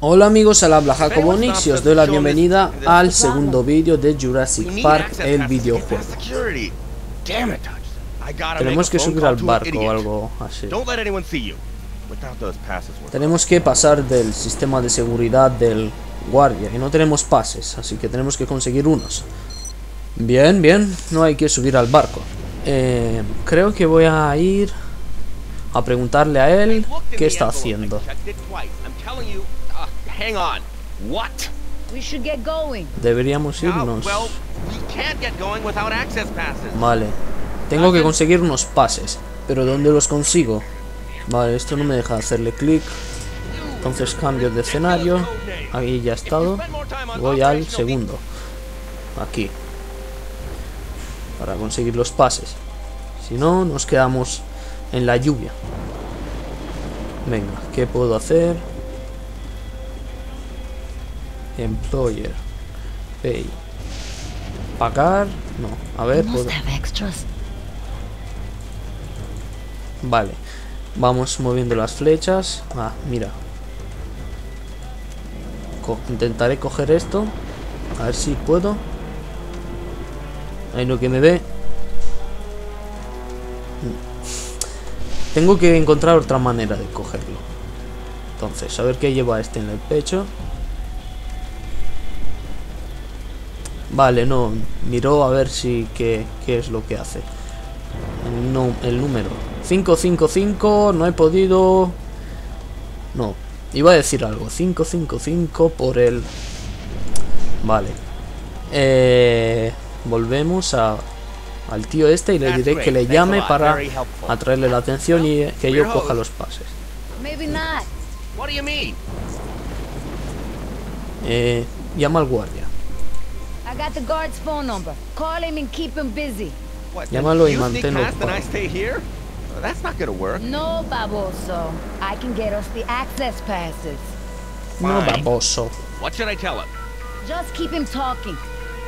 Hola amigos, al habla Jacobo Nix y os doy la bienvenida al segundo vídeo de Jurassic Park, el videojuego. Tenemos que subir al barco o algo así. Tenemos que pasar del sistema de seguridad del guardia y no tenemos pases, así que tenemos que conseguir unos. Bien, bien, no hay que subir al barco. Creo que voy a ir a preguntarle a él qué está haciendo. Deberíamos irnos. Vale. Tengo que conseguir unos pases. Pero ¿dónde los consigo? Vale, esto no me deja hacerle clic. Entonces cambio de escenario. Ahí ya he estado. Voy al segundo. Aquí. Para conseguir los pases. Si no, nos quedamos en la lluvia. Venga, ¿qué puedo hacer? Employer. Pay. Pagar. No, a ver, puedo. Vale. Vamos moviendo las flechas. Ah, mira. Intentaré coger esto. A ver si puedo. Ahí lo que me ve. Tengo que encontrar otra manera de cogerlo. Entonces, a ver qué lleva este en el pecho. Vale, no. Miró a ver si qué es lo que hace. No, el número 555. No he podido. No, iba a decir algo. 555 por el. Vale. Volvemos al tío este y le diré que le llame para atraerle la atención y que yo coja los pases. Llama al guardia. Llámalo y manténlo ocupado. No, baboso. I can get us the access passes. No, baboso. What should I tell him? Just keep him talking.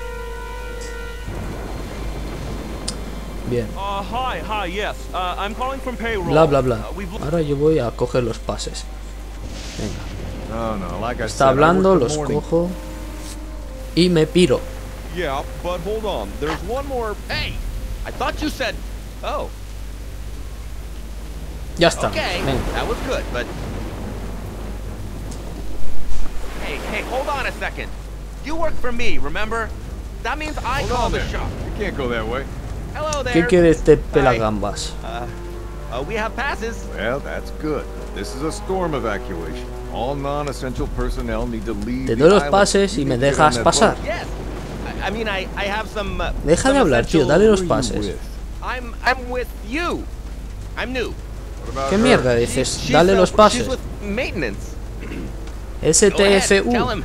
Bien. Hi, yes. I'm calling from payroll. Bla bla bla. Ahora yo voy a coger los pases. Venga. Está hablando, los cojo y me piro. Yeah, but hold on. There's one more. Hey, I thought you said. Oh. Ya está. Okay, venga. that was good, but. Hey, hold on a second. You work for me, remember? That means I call the shop. You can't go that way. Hello there. ¿Qué quiere este pelagambas? We have passes. Well, that's good. This is a storm evacuation. All non-essential personnel need to leave. Te doy los pases y me dejas pasar. Yes. I mean, I have some. Deja de hablar, tío. Dale los pases. I'm with you. I'm new. ¿Qué mierda dices? Dale los pases. STFU.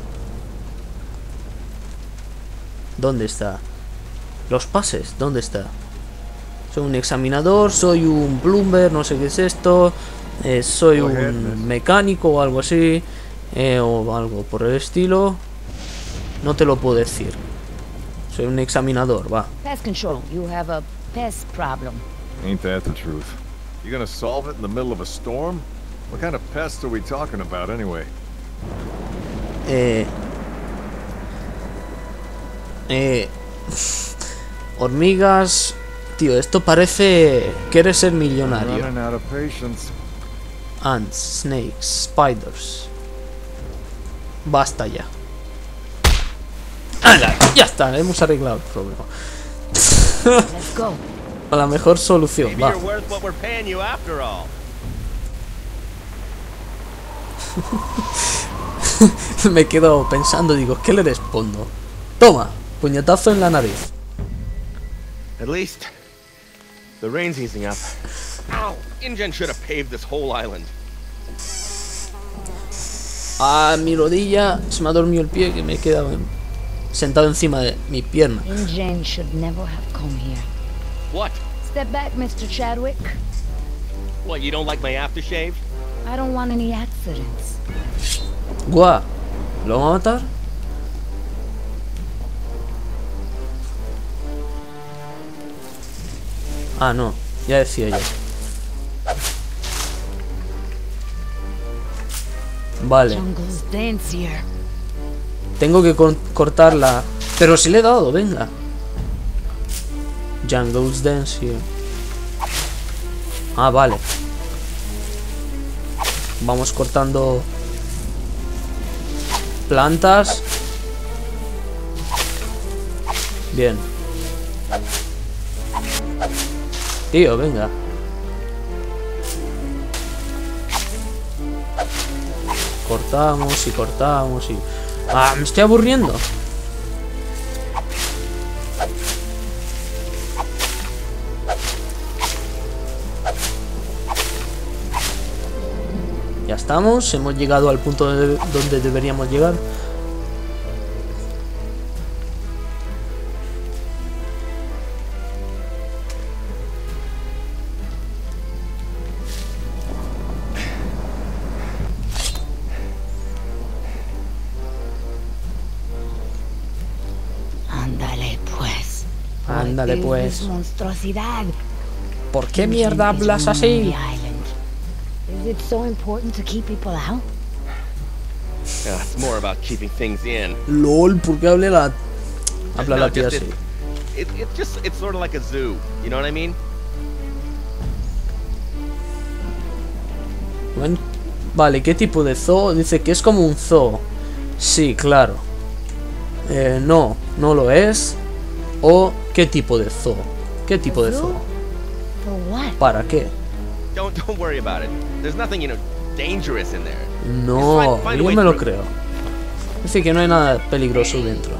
¿Dónde está? Los pases, ¿dónde está? Soy un examinador, soy un plumber, no sé qué es esto. Soy un mecánico o algo así. O algo por el estilo. No te lo puedo decir. Soy un examinador, va. Pest control. You have a pest problem. Ain't that the truth? You gonna solve it in the middle of a storm? What kind of pests are we talking about anyway? Hormigas. Tío, esto parece. Quieres ser millonario. Running out of patience. Ants, snakes, spiders. Basta ya. ¡Hala! Ya está, hemos arreglado el problema. Let's go. La mejor solución, va. Me quedo pensando, digo, ¿qué le respondo? Toma, puñetazo en la nariz. At least the rain's easing up. Ow! InGen should have paved this whole island. Ah, mi rodilla, se me ha dormido el pie que me he quedado sentado encima de mi pierna. InGen should never have come here. What? Step back, Mr. Chadwick. What, you don't like my aftershave? I don't want any accidents. Guau, ¿lo vamos a matar? Ah, no, ya decía yo. Vale. Jungle's denser. Tengo que cortarla. Pero si le he dado, venga. Jungle's Dance here. Ah, vale. Vamos cortando plantas. Bien. Tío, venga. Cortamos y cortamos y... ¡Ah! Me estoy aburriendo. Ya estamos, hemos llegado al punto donde deberíamos llegar. Ándale pues. Ándale pues. This monstruosidad. ¿Por qué mierda hablas así? Is it so important to keep people out? It's more about keeping things in. LOL, ¿por qué habla No, la tía just así? it's sort of like a zoo. You know what I mean? Bueno, vale, ¿qué tipo de zoo? Dice que es como un zoo. Sí, claro. No, no lo es. O, ¿qué tipo de zoo? ¿Qué tipo de zoo? For what? ¿Para qué? Don't worry about it. There's nothing, dangerous in there. No, Just find a yo way me lo through. creo. Dice que no hay nada peligroso dentro.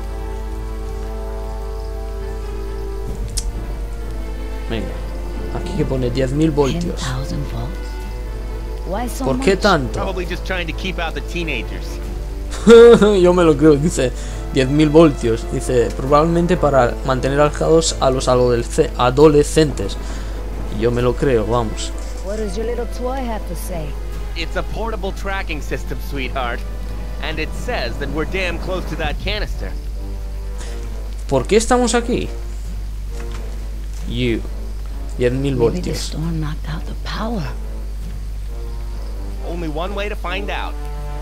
Venga, aquí que pone 10.000 voltios. 10,000 volts. Why so ¿Por qué much? tanto? Probably just trying to keep out the teenagers. Yo me lo creo, dice 10.000 voltios. Dice, probablemente para mantener alejados a los adolescentes. Yo me lo creo, vamos. What does your little toy have to say? It's a portable tracking system, sweetheart. And it says that we're damn close to that canister. ¿Por qué estamos aquí? 10.000 Maybe the voltios. storm knocked out the power. Only one way to find out.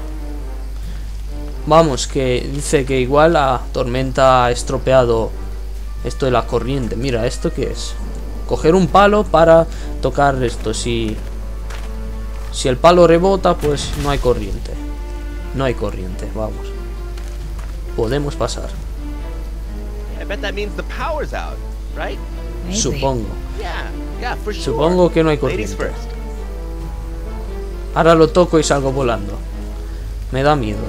Vamos, que dice que igual la tormenta ha estropeado esto de la corriente. Mira, ¿esto qué es? Coger un palo para tocar esto. Si el palo rebota, pues no hay corriente. No hay corriente, vamos. Podemos pasar. I bet that means the power's out, right? Maybe. Supongo. Yeah, for sure. Supongo que no hay Ladies corriente. first. Ahora lo toco y salgo volando. Me da miedo.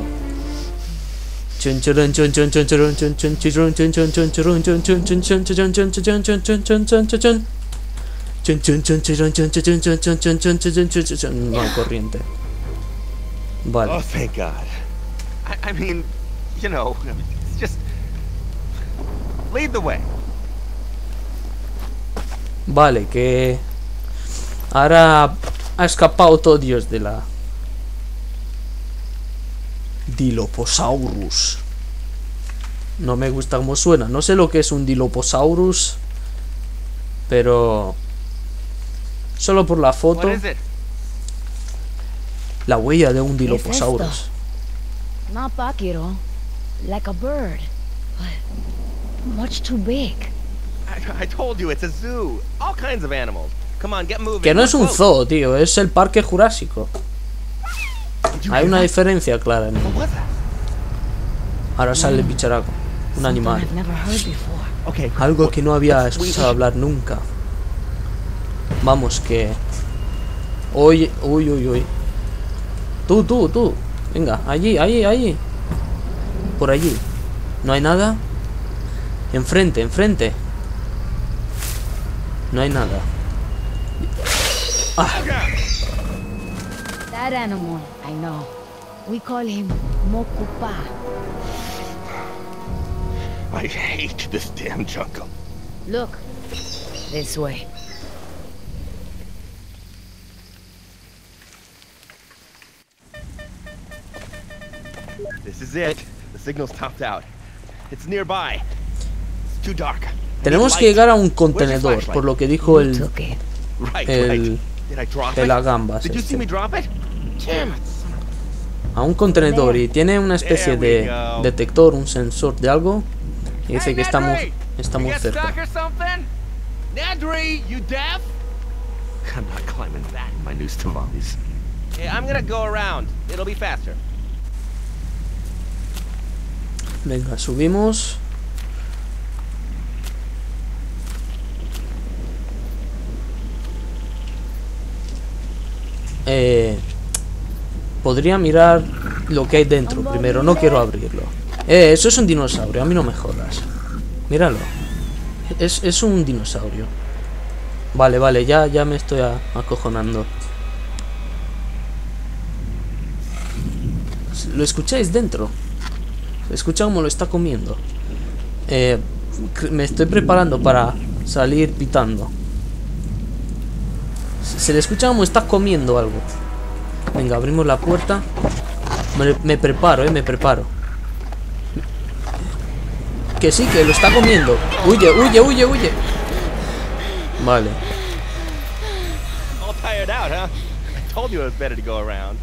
No hay corriente. Vale. Oh, thank God. I mean, it's just... Lead the way. Vale, que... Ahora ha escapado todo Dios de la... Dilophosaurus. No me gusta cómo suena. No sé lo que es un Dilophosaurus, pero... Solo por la foto, What is it? la huella de un ¿Qué es Dilophosaurus. esto? Not Bakiro. Like a bird. But much too big. I told you, it's a zoo. All kinds of animals. Come on, get moving. Que no es un Let's zoo, tío, es el parque jurásico. go. Did you Hay hear una that? diferencia clara en What was that? Ahora sale el bicharaco, un Something animal. I've never heard before. Okay. Algo que no había Let's- we- escuchado hablar nunca. Vamos, que... Oye, uy, uy, uy. Tú. Venga, allí. Por allí. ¿No hay nada? Enfrente. No hay nada. That animal, I know. We call him Mokupa. I hate this damn jungle. Look, this way. This is it. The signal's topped out. It's nearby. It's too dark. Tenemos que llegar a un contenedor, por lo que dijo You el took it. Right. el Did I drop it? pelagambas Did you see este. me drop it? Damn it. a un contenedor y tiene una especie de detector, un sensor de algo. Y dice que estamos cerca. Nedry, you deaf? I'm not climbing that in my noose tamales. I'm gonna go around. It'll be faster. Venga, subimos. Podría mirar lo que hay dentro primero. No quiero abrirlo. Eso es un dinosaurio. A mí no me jodas. Míralo. Es un dinosaurio. Vale, ya me estoy acojonando. ¿Lo escucháis dentro? Escucha cómo lo está comiendo. Me estoy preparando para salir pitando. Se le escucha cómo está comiendo algo. Venga, abrimos la puerta. Me preparo, me preparo. Que sí, que lo está comiendo. Huye. Vale. All tired out, huh? I told you it was better to go around.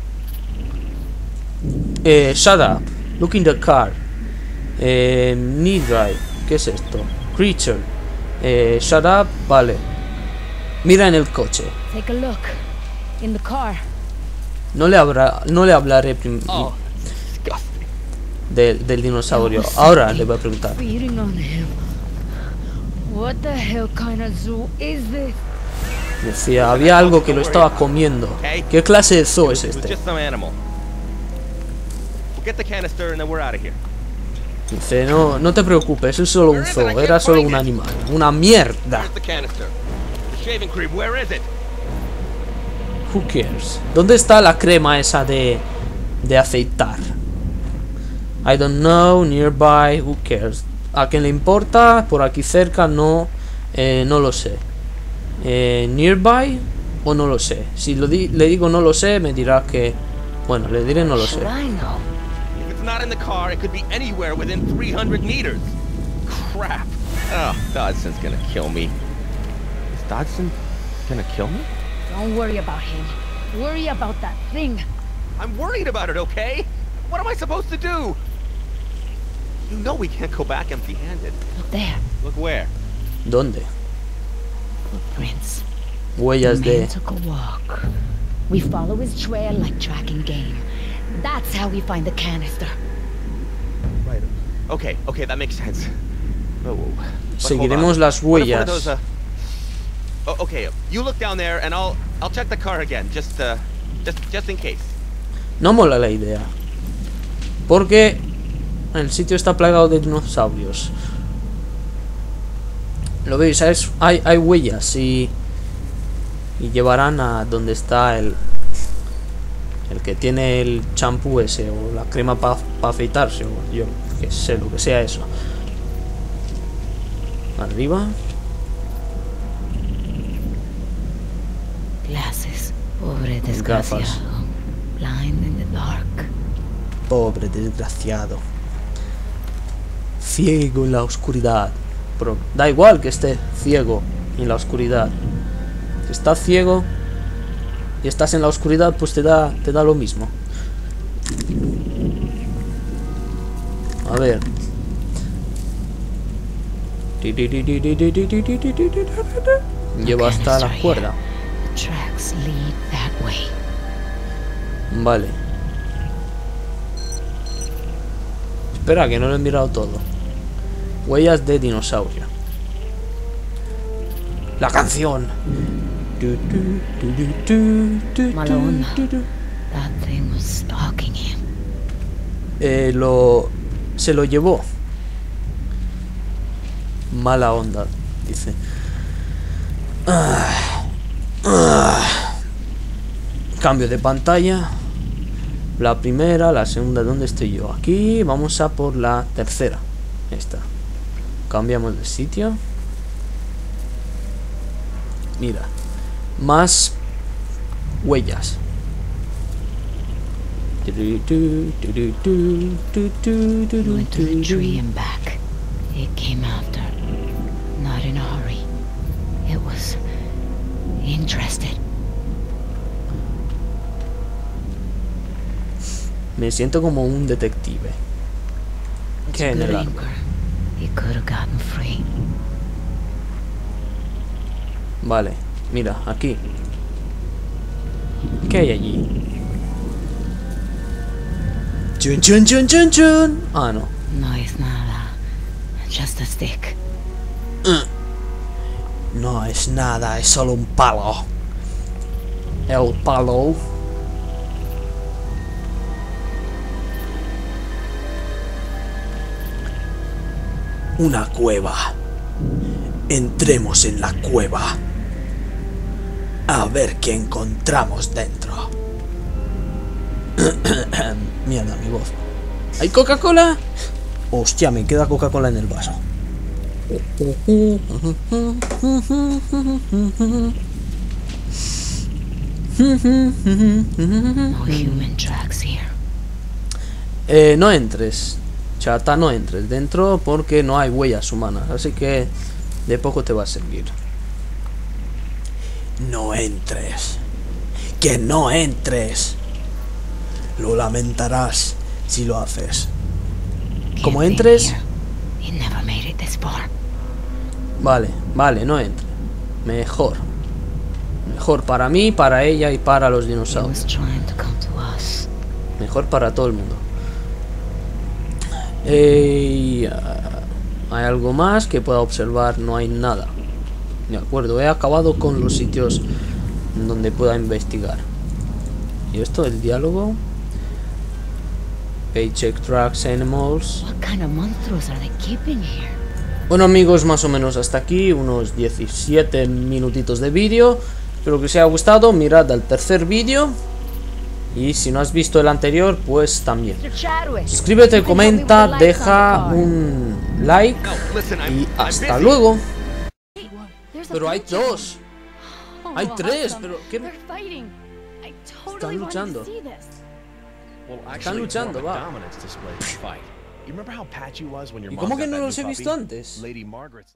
Shut up. Look in the car. Need drive. ¿Qué es esto? Creature. Shut up. Vale. Mira en el coche. Take a look. In the car. No le hablaré Oh, disgusting. del dinosaurio. Ahora le voy a preguntar. Feeding on him. What the hell kind of zoo is this? Decía, había algo que lo estaba comiendo. ¿Qué clase de zoo es It was este? just some animal. We'll get the canister and then we're out of here. Dice, no te preocupes, es solo un zoo. Era solo un animal. Una mierda. Where's the canister? The shaving cream, where is it? Who cares? ¿Dónde está la crema esa de aceitar? I don't know, nearby, who cares? ¿A quién le importa? Por aquí cerca no lo sé. Nearby o no lo sé. Si le digo no lo sé, me dirá que... Bueno, le diré no lo sé. Should I know? If it's not in the car, it could be anywhere within 300 meters. Crap. Oh, Dodson's gonna kill me. Is Dodson gonna kill me? Don't worry about him. Worry about that thing. I'm worried about it, okay? What am I supposed to do? You know we can't go back empty-handed. Look there. Look where? ¿Dónde? Footprints. Huellas The man de... took a walk. We follow his trail like tracking game. That's how we find the canister. Right. Okay, that makes sense. Oh, but Seguiremos hold on. las What if one huellas. of those, okay, you look down there and I'll check the car again, just in case. No mola la idea. Porque el sitio está plagado de dinosaurios. Lo veis, hay huellas y llevarán a donde está el que tiene el champú ese o la crema para afeitarse o yo que sé, lo que sea eso. Arriba. Glasses. Pobre desgraciado. Gafas. Blind in the dark. Pobre desgraciado. Ciego en la oscuridad. Pero da igual que esté ciego en la oscuridad. Si estás ciego y estás en la oscuridad, pues te da lo mismo. A ver. Lleva hasta la cuerda. The tracks lead that way. Vale. Espera, que no lo he mirado todo. Huellas de dinosaurio. La canción. Mala onda. That thing was stalking him. Se lo llevó. Mala onda, dice. Cambio de pantalla. La primera, la segunda, ¿dónde estoy yo? Aquí, vamos a por la tercera. Esta. Cambiamos de sitio. Mira. Más huellas. Went to the tree and back. It came after. Not in a hurry. It was interested. Me siento como un detective. It's ¿Qué en good, el árbol? Anchor. He could have gotten free. Vale, mira, aquí. ¿Qué hay allí? Chun chun chun chun chun. Ah, no. No es nada. Just a stick. No es nada, es solo un palo. El palo. Una cueva. Entremos en la cueva. A ver qué encontramos dentro. Mierda, mi voz. ¿Hay Coca-Cola? Hostia, me queda Coca-Cola en el vaso. No human tracks here. No entres, chata, no entres dentro porque no hay huellas humanas, así que de poco te va a servir. No entres. Que no entres. Lo lamentarás si lo haces. Como Can't entres... be here. He never made it this far. Vale, vale, no entre. Mejor. Mejor para mí, para ella y para los He dinosaurios. was trying to come to us. Mejor para todo el mundo. ¿Hay algo más que pueda observar? No hay nada. De acuerdo, he acabado con los sitios donde pueda investigar. ¿Y esto? El diálogo. Paycheck Tracks Animals. What kind of monsters are they keeping here? Bueno amigos, más o menos hasta aquí, unos 17 minutitos de vídeo. Espero que os haya gustado, mirad al tercer vídeo. Y si no has visto el anterior, pues también. Mr. Chadwick. Suscríbete, comenta, deja un like No, listen, y I'm hasta busy. luego. There's a Pero hay picture. dos. Hay tres, pero ¿qué? They're fighting. I totally Están wanted luchando. to see this. Well, Están actually, luchando, more of a va. dominance display than a fight. You remember how patchy was when your ¿Y mom cómo que got no that los new he visto puppy? antes? Lady Margaret's